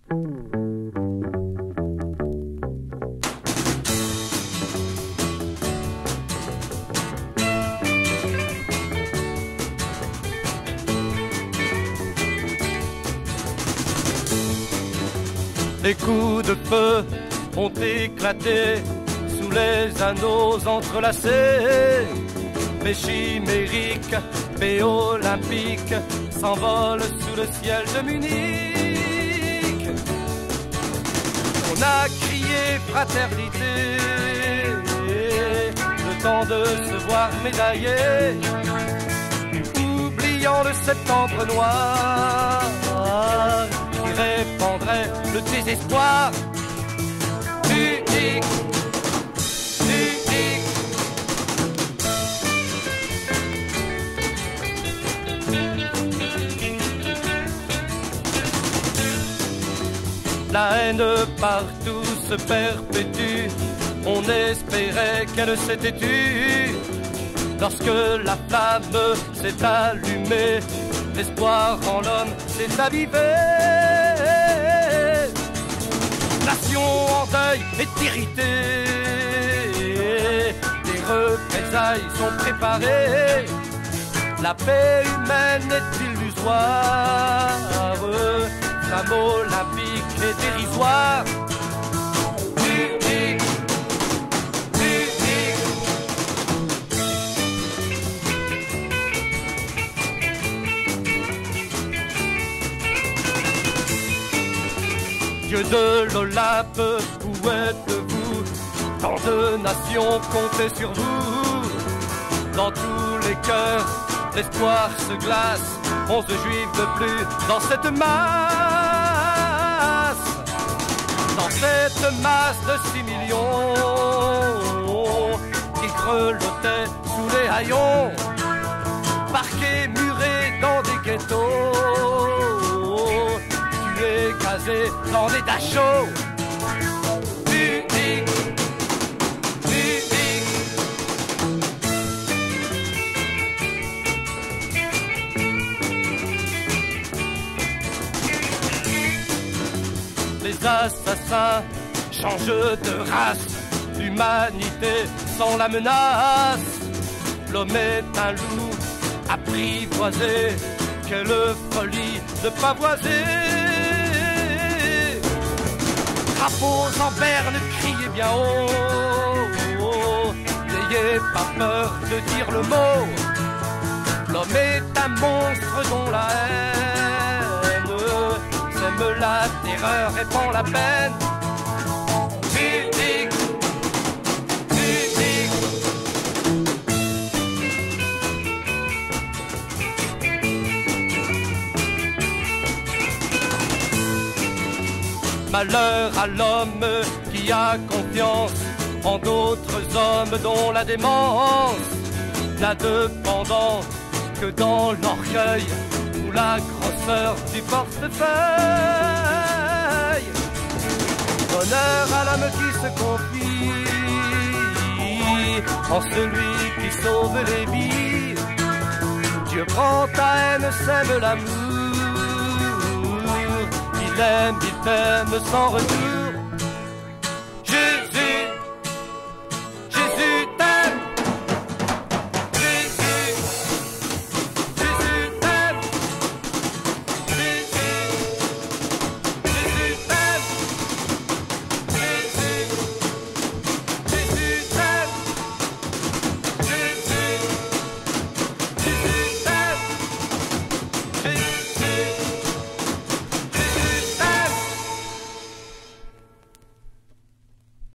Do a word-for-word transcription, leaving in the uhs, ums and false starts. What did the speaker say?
Les coups de feu ont éclaté sous les anneaux entrelacés. Les chimériques, paix olympiques s'envolent sous le ciel de Munich. On a crié fraternité, le temps de se voir médaillé, oubliant le septembre noir qui répandrait le désespoir. Unique, unique. La haine partout se perpétue, on espérait qu'elle s'était tue. Lorsque la flamme s'est allumée, l'espoir en l'homme s'est avivé. Nation en deuil est irritée, les représailles sont préparées. La paix humaine est illusoire, flamme olympique est dérisoire. Unique, unique. Dieu de l'Olympe, où êtes-vous? Tant de nations comptaient sur vous. Dans tous les cœurs, l'espoir se glace. Onze juifs de plus dans cette masse. Dans cette masse de six millions qui grelottaient sous les haillons, parqués, murés dans des ghettos, tués, casés dans des tas chauds. Unique, unique. Les assassins changent de race, l'humanité sans la menace. L'homme est un loup apprivoisé, quelle folie de pavoiser. Drapeaux en berne, criez bien haut, n'ayez pas peur de dire le mot. L'homme est un monstre dont la haine sème la terreur, répand la peine. Unique, unique. Malheur à l'homme qui a confiance en d'autres hommes dont la démence n'a de pendant que dans l'orgueil ou la grosseur du portefeuille. Honneur à l'homme qui se confie en celui qui sauve les vies. Dieu prend ta haine, sème l'amour. Il aime, il t'aime sans retour.